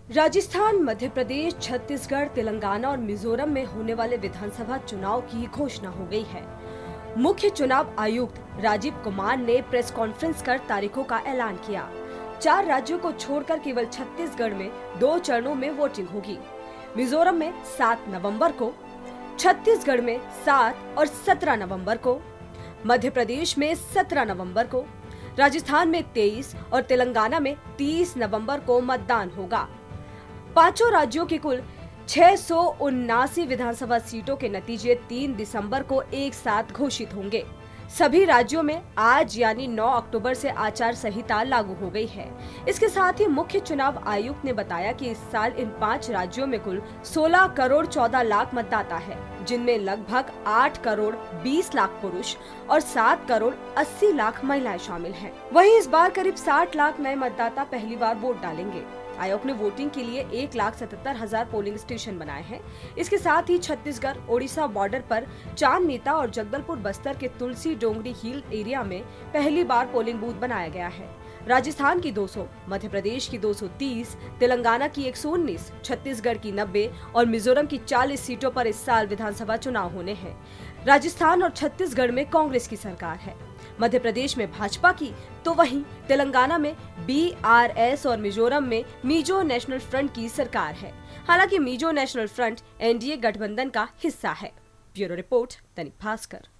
राजस्थान, मध्य प्रदेश, छत्तीसगढ़, तेलंगाना और मिजोरम में होने वाले विधानसभा चुनाव की घोषणा हो गई है। मुख्य चुनाव आयुक्त राजीव कुमार ने प्रेस कॉन्फ्रेंस कर तारीखों का ऐलान किया। 4 राज्यों को छोड़कर केवल छत्तीसगढ़ में 2 चरणों में वोटिंग होगी। मिजोरम में 7 नवंबर को, छत्तीसगढ़ में 7 और 17 नवंबर को, मध्य प्रदेश में 17 नवंबर को, राजस्थान में 23 और तेलंगाना में 30 नवंबर को मतदान होगा। पांचों राज्यों की कुल 679 विधानसभा सीटों के नतीजे 3 दिसंबर को एक साथ घोषित होंगे। सभी राज्यों में आज यानी 9 अक्टूबर से आचार संहिता लागू हो गई है। इसके साथ ही मुख्य चुनाव आयुक्त ने बताया कि इस साल इन 5 राज्यों में कुल 16 करोड़ 14 लाख मतदाता है, जिनमें लगभग 8 करोड़ 20 लाख पुरुष और 7 करोड़ 80 लाख महिलाएं शामिल हैं। वहीं इस बार करीब 60 लाख नए मतदाता पहली बार वोट डालेंगे। आयोग ने वोटिंग के लिए 1,77,000 पोलिंग स्टेशन बनाए हैं। इसके साथ ही छत्तीसगढ़ ओडिशा बॉर्डर पर चांदनीता और जगदलपुर बस्तर के तुलसी डोंगरी हिल एरिया में पहली बार पोलिंग बूथ बनाया गया है। राजस्थान की 200, मध्य प्रदेश की 230, तेलंगाना की 119, छत्तीसगढ़ की 90 और मिजोरम की 40 सीटों पर इस साल विधानसभा चुनाव होने हैं। राजस्थान और छत्तीसगढ़ में कांग्रेस की सरकार है, मध्य प्रदेश में भाजपा की, तो वहीं तेलंगाना में BRS और मिजोरम में मिजो नेशनल फ्रंट की सरकार है। हालांकि मिजो नेशनल फ्रंट NDA गठबंधन का हिस्सा है। Bureau report, Dainik Bhaskar.